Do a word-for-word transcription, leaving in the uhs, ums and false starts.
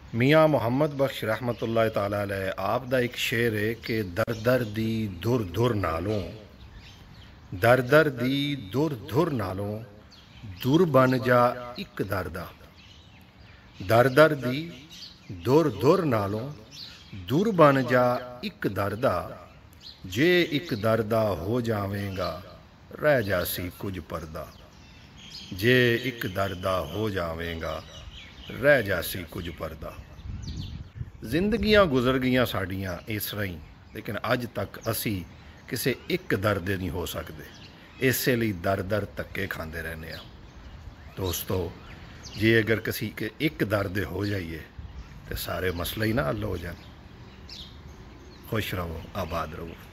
मियाँ मुहम्मद बख्श रहमतुल्लाह ताला अलैह आप दा एक शेर है कि दर दर दी धुर धुर नालों दर दर दी धुर धुर नालों दूर बन जा एक दरदा। दर दर दी धुर धुर नालों दूर बन जा एक दरदा। जे एक दरदा हो जावेगा रह जासी कुछ परदा। जे एक दरदा हो जावेगा रह जासी कुछ परदा। जिंदगियां गुजर गईयां साड़ियां इस तरह ही, लेकिन अज तक असी किसी एक दर दे नहीं हो सकते। इसे लिए दर दर धक्के खाते रहने। दोस्तों, जे अगर किसी के एक दर दे हो जाइए तो सारे मसले ही ना हल हो जाए। खुश रहो, आबाद रहो।